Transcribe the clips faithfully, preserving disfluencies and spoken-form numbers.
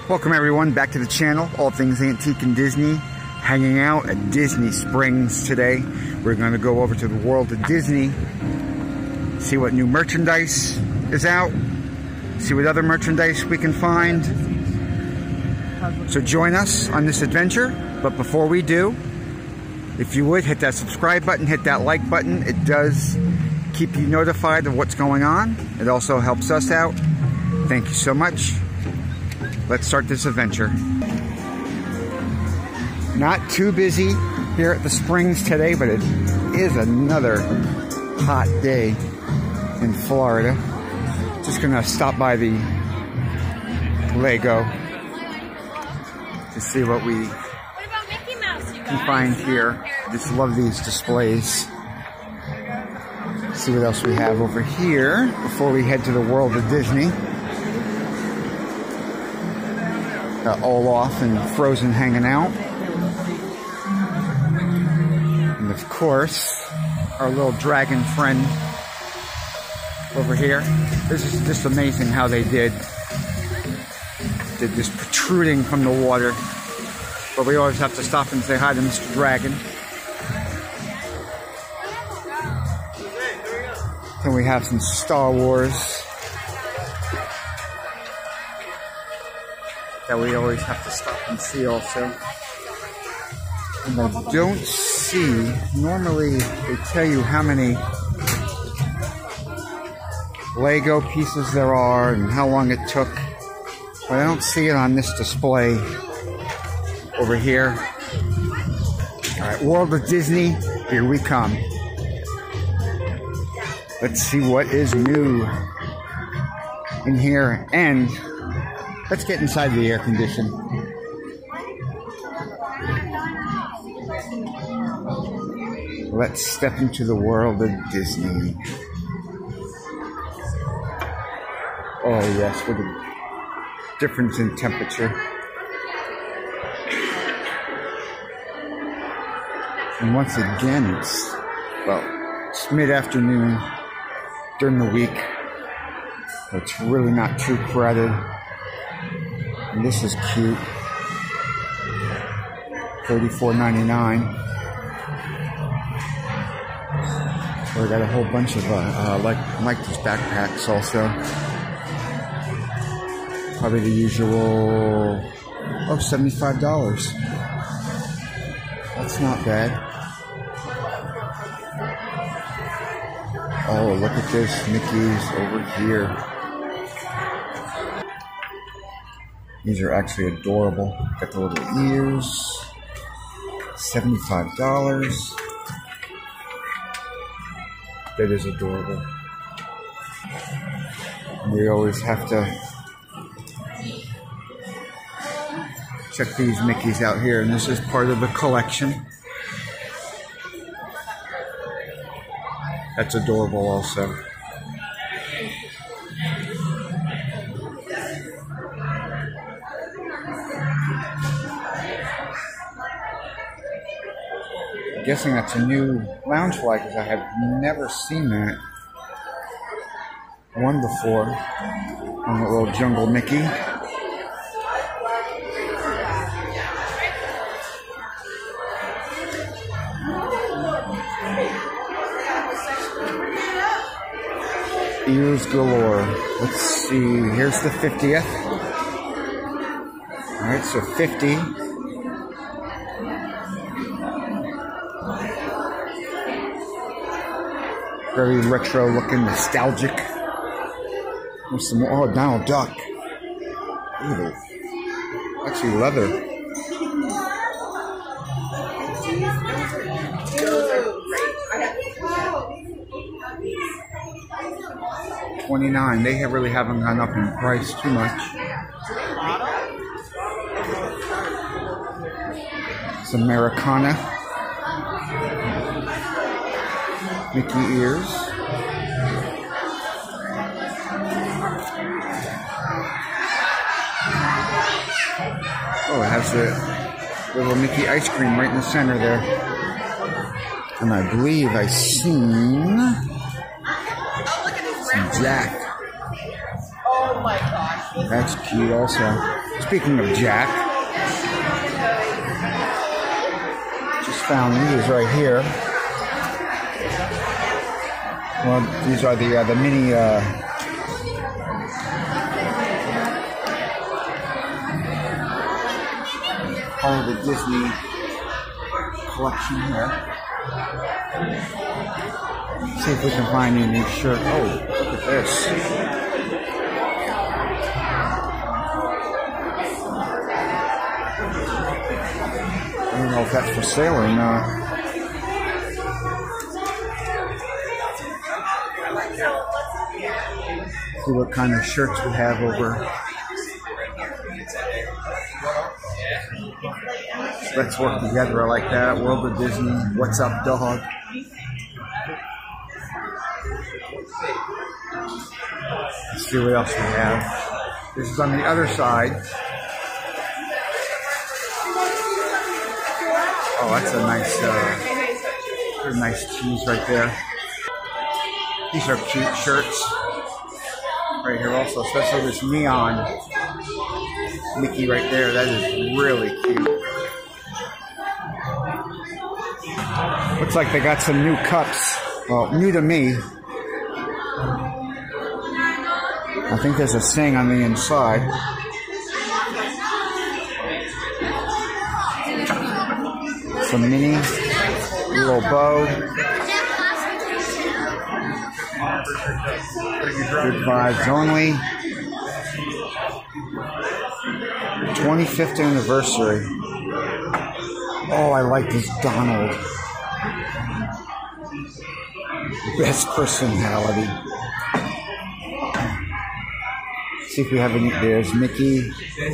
Welcome everyone back to the channel, All Things Antique and Disney. Hanging out at Disney Springs today. We're going to go over to the World of Disney, see what new merchandise is out, see what other merchandise we can find. So join us on this adventure, but before we do, if you would, hit that subscribe button, hit that like button. It does keep you notified of what's going on. It also helps us out. Thank you so much. Let's start this adventure. Not too busy here at the Springs today, but it is another hot day in Florida. Just gonna stop by the Lego to see what we can find here. Just love these displays. See what else we have over here before we head to the World of Disney. Got Olaf and Frozen hanging out. And of course, our little dragon friend over here. This is just amazing how they did. Did this protruding from the water. But we always have to stop and say hi to Mister Dragon. Then we have some Star Wars that we always have to stop and see also. And I don't see, normally they tell you how many Lego pieces there are and how long it took, but I don't see it on this display over here. Alright, World of Disney, here we come. Let's see what is new in here, and let's get inside the air condition. Let's step into the World of Disney. Oh yes, with a difference in temperature. And once again, it's, well, it's mid-afternoon during the week. It's really not too crowded. And this is cute. thirty-four ninety-nine. So we got a whole bunch of uh, uh like I like these backpacks also. Probably the usual, oh, seventy-five dollars. That's not bad. Oh, look at this, Mickey's over here. These are actually adorable. Got the little ears. seventy-five dollars. That is adorable. We always have to check these Mickeys out here, and this is part of the collection. That's adorable also. I'm guessing that's a new lounge flag because I have never seen that one before on the little Jungle Mickey. Ears galore. Let's see, here's the fiftieth. Alright, so fifty. Very retro looking, nostalgic. There's some more, oh, Donald Duck. Ew. Actually leather. twenty-nine. They have really haven't gone up in price too much. Some Americana. Mickey ears. Oh, it has the little Mickey ice cream right in the center there. And I believe I've seen some Jack. Oh my gosh. That's cute also. Speaking of Jack, just found these right here. Well, these are the uh, the mini uh, part of the Disney collection here. Let's see if we can find a new shirt. Oh, look at this. I don't know if that's for sale or not. See what kind of shirts we have over. Let's work together. I like that. World of Disney. What's up, dog? Let's see what else we have. This is on the other side. Oh, that's a nice, uh, a nice cheese right there. These are cute shirts right here also, especially this neon Mickey right there. That is really cute. Looks like they got some new cups. Well, new to me. I think there's a saying on the inside. Some mini, little bow. Good vibes only. twenty-fifth anniversary. Oh, I like this Donald. Best personality. See if we have any. There's Mickey.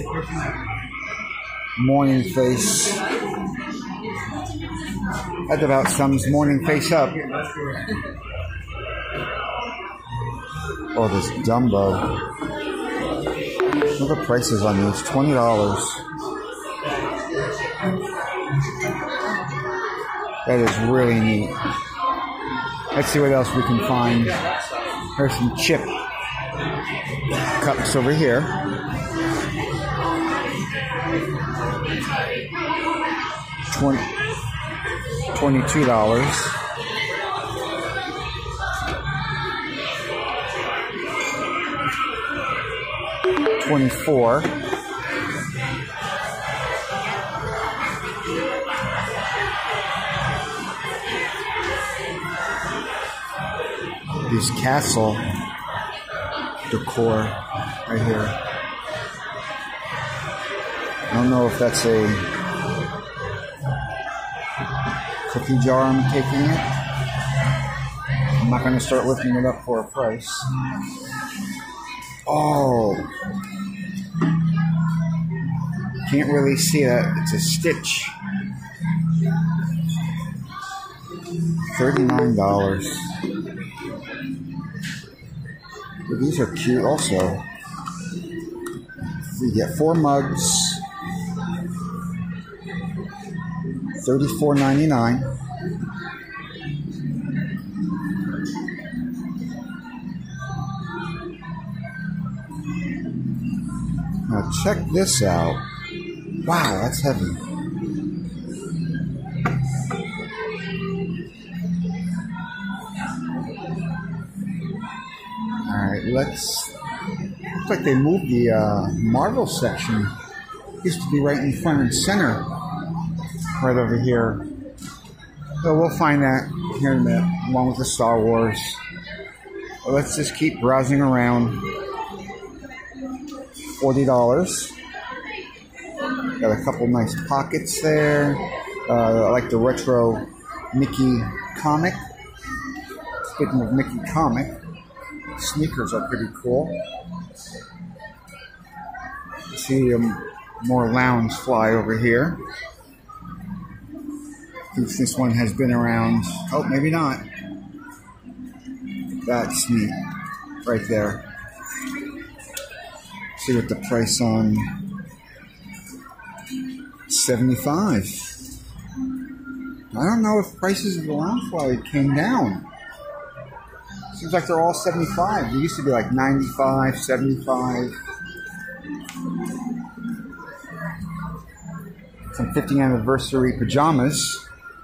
Morning face. That about sums morning face up. Oh, this Dumbo. What are the prices on these? twenty dollars. That is really neat. Let's see what else we can find. There's some chip cups over here. twenty, twenty-two dollars. twenty-four. These castle decor right here. I don't know if that's a cookie jar I'm taking it. I'm not going to start lifting it up for a price. Oh, can't really see that. It's a Stitch. thirty-nine dollars. But these are cute also. You get four mugs. thirty-four ninety-nine. Now check this out. Wow, that's heavy. Alright, let's... Looks like they moved the uh, Marvel section. Used to be right in front and center. Right over here. So we'll find that here in a minute, along with the Star Wars. But let's just keep browsing around. forty dollars. Got a couple nice pockets there. Uh, I like the retro Mickey comic. Speaking of Mickey comic, sneakers are pretty cool. See um, more lounge fly over here. I think this one has been around. Oh, maybe not. That's neat. Right there. See what the price on. seventy-five. I don't know if prices of the Loungefly came down. Seems like they're all seventy-five. They used to be like ninety-five, seventy-five. Some fiftieth anniversary pajamas.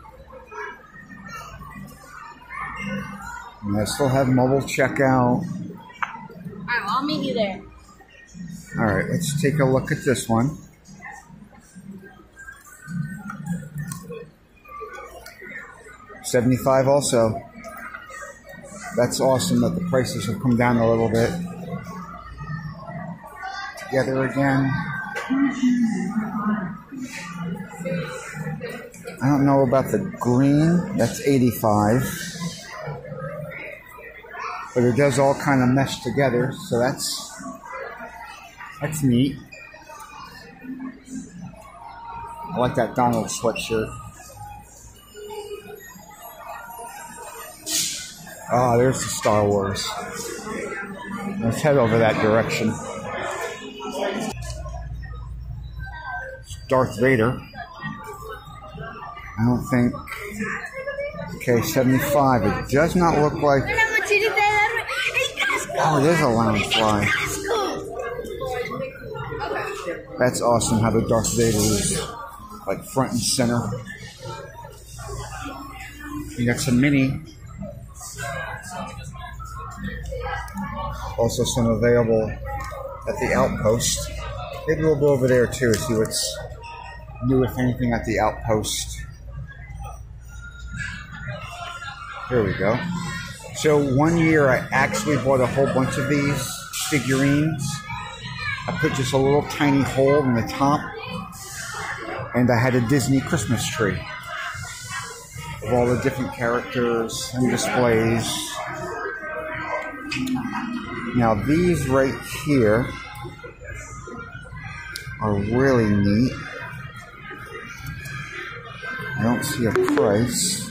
And I still have mobile checkout. Alright, well, I'll meet you there. Alright, let's take a look at this one. seventy-five also. That's awesome that the prices have come down a little bit. Together again. I don't know about the green. That's eighty-five. But it does all kind of mesh together, so that's that's neat. I like that Donald sweatshirt. Ah, there's the Star Wars. Let's head over that direction. Darth Vader. I don't think... Okay, seventy-five. It does not look like... Oh, it is a Loungefly. That's awesome how the Darth Vader is like front and center. You got some mini. Also some available at the Outpost. Maybe we'll go over there too, see what's new, if anything, at the Outpost. Here we go. So one year I actually bought a whole bunch of these figurines. I put just a little tiny hole in the top, and I had a Disney Christmas tree of all the different characters and displays. Now these right here are really neat. I don't see a price.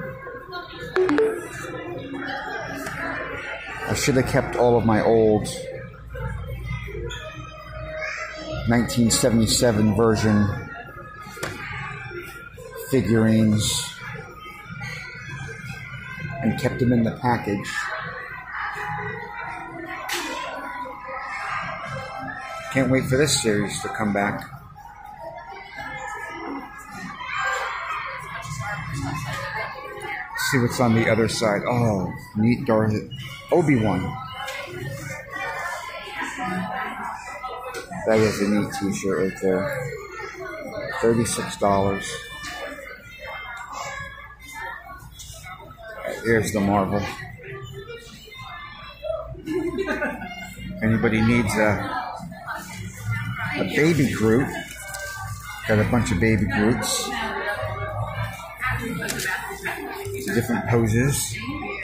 I should have kept all of my old nineteen seventy-seven version figurines and kept them in the package. Can't wait for this series to come back. Let's see what's on the other side. Oh, neat Darth Obi-Wan. That is a neat t-shirt right there. thirty-six dollars. Here's the Marvel. If anybody needs a a baby Groot, got a bunch of baby Groots. Different poses.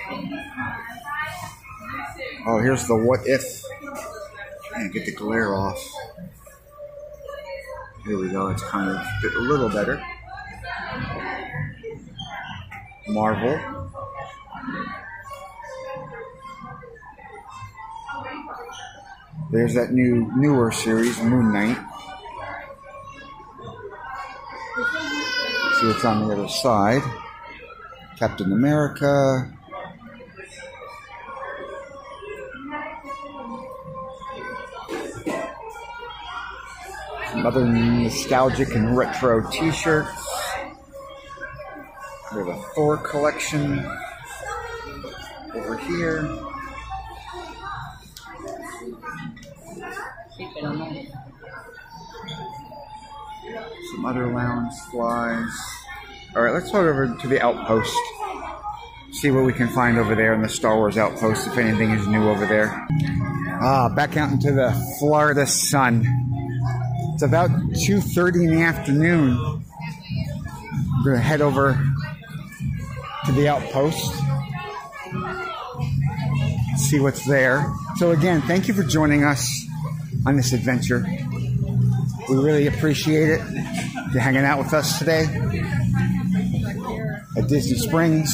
Oh, here's the What If. And get the glare off. Here we go. It's kind of a little better. Marvel. There's that new newer series, Moon Knight. See what's on the other side. Captain America. Some other nostalgic and retro t-shirts. We have a Thor collection over here. Some other Loungeflies. Alright, let's head over to the Outpost. See what we can find over there in the Star Wars Outpost, if anything is new over there. Ah, back out into the Florida sun. It's about two thirty in the afternoon. I'm going to head over to the Outpost. See what's there. So again, thank you for joining us on this adventure. We really appreciate it. You're hanging out with us today at Disney Springs.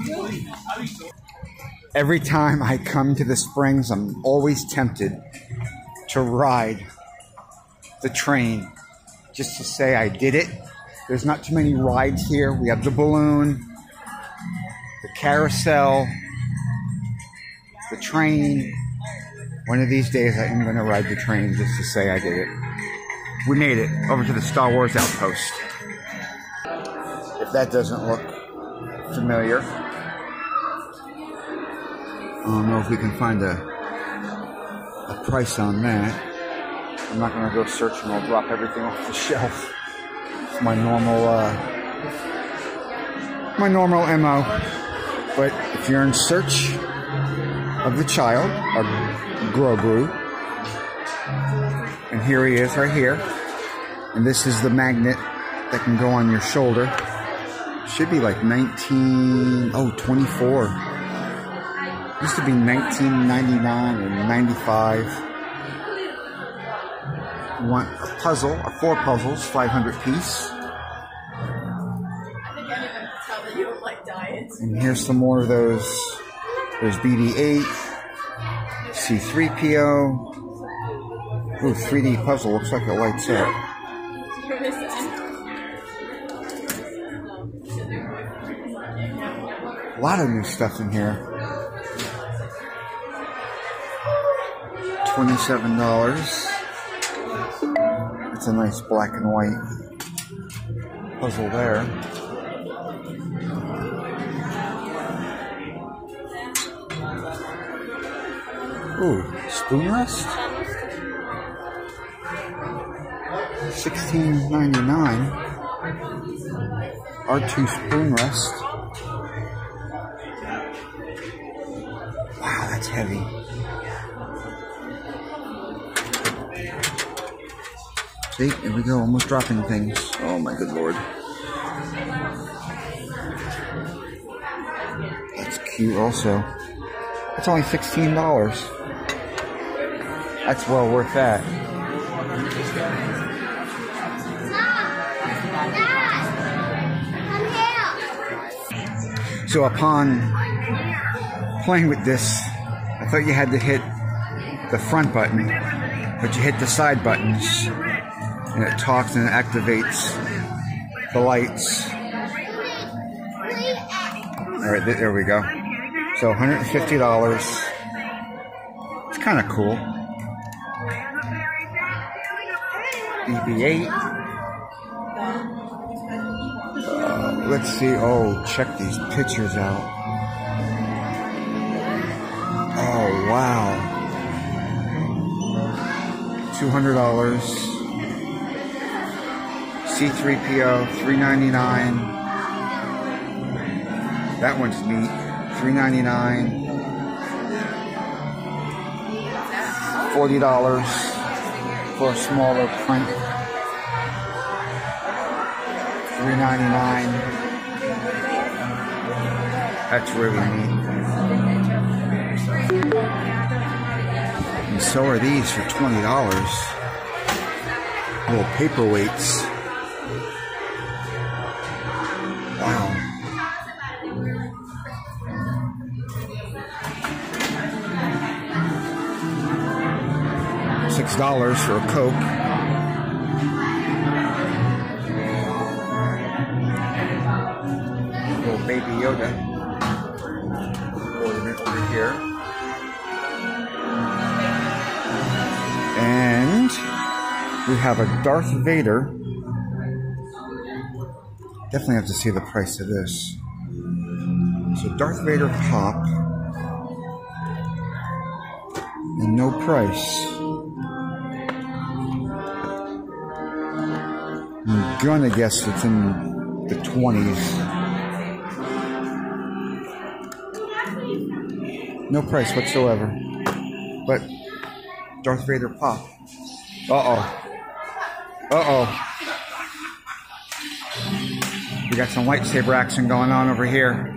Every time I come to the Springs, I'm always tempted to ride the train just to say I did it. There's not too many rides here. We have the balloon, the carousel, the train. One of these days I am going to ride the train just to say I did it. We made it over to the Star Wars Outpost. if that doesn't look familiar. I don't know if we can find a, a price on that. I'm not going to go searching. I'll drop everything off the shelf. It's my normal, uh, my normal M O. But if you're in search of the child, or Grogu, and here he is right here, and this is the magnet that can go on your shoulder. Should be like nineteen, oh, twenty-four. Used to be nineteen ninety-nine or ninety-five. You want a puzzle, or four puzzles, five hundred piece. And here's some more of those. There's B B eight, C three P O. Ooh, three D puzzle, looks like it lights up. A lot of new stuff in here. twenty-seven dollars. It's a nice black and white puzzle there. Ooh, spoon rest? sixteen ninety-nine. R two spoon rest. Wow, that's heavy. See, here we go, almost dropping things. Oh my good lord. That's cute also. It's only sixteen dollars. That's well worth that. So upon playing with this, I thought you had to hit the front button, but you hit the side buttons, and it talks and activates the lights. All right, there we go. So one hundred fifty dollars. It's kind of cool. B B eight. Uh, let's see. Oh, check these pictures out. Oh, wow. two hundred dollars. C three P O, three ninety-nine. That one's neat. three ninety-nine. forty dollars for a smaller print. three ninety-nine. That's really neat. And so are these for twenty dollars. Little paperweights. Wow. Six dollars for a Coke. Little Baby Yoda. Ornament over here. And we have a Darth Vader. Definitely have to see the price of this. So Darth Vader pop. And no price. I'm gonna guess it's in the twenties. No price whatsoever. But Darth Vader pop. Uh-oh. Uh-oh. We got some lightsaber action going on over here.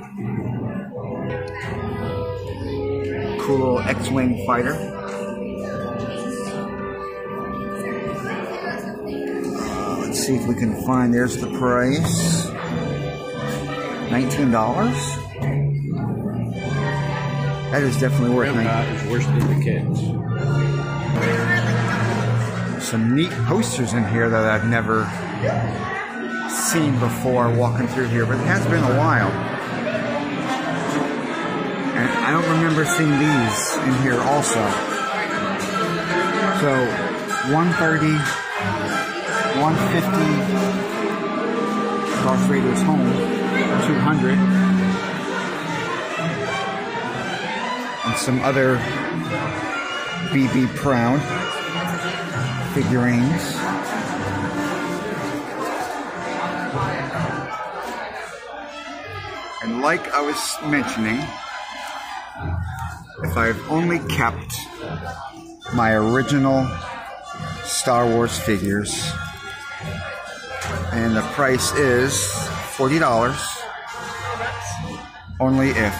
Cool little X-Wing fighter. Uh, let's see if we can find, there's the price. nineteen dollars? That is definitely worth it. It's worse than the kids. Some neat posters in here that I've never seen before walking through here, but it has been a while. And I don't remember seeing these in here also. So one thirty, one fifty, Darth Vader's home, two hundred. And some other B B Proud figurines. And like I was mentioning, if I've only kept my original Star Wars figures, and the price is forty dollars, only if.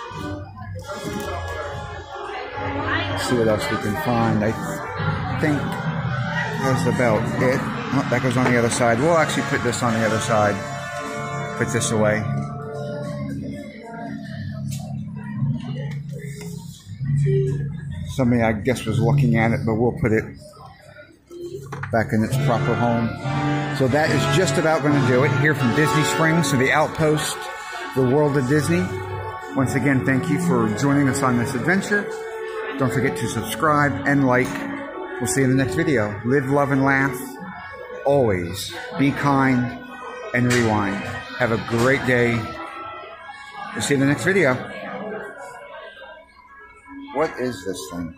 Let's see what else we can find. I think that's about it. Oh, that goes on the other side. We'll actually put this on the other side. Put this away. Somebody, I guess, was looking at it, but we'll put it back in its proper home. So that is just about going to do it here from Disney Springs to the Outpost, the World of Disney. Once again, thank you for joining us on this adventure. Don't forget to subscribe and like. We'll see you in the next video. Live, love, and laugh. Always be kind and rewind. Have a great day. We'll see you in the next video. What is this thing?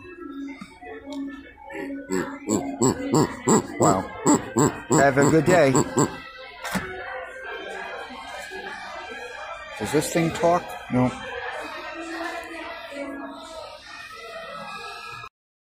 Wow. Have a good day. Does this thing talk? No.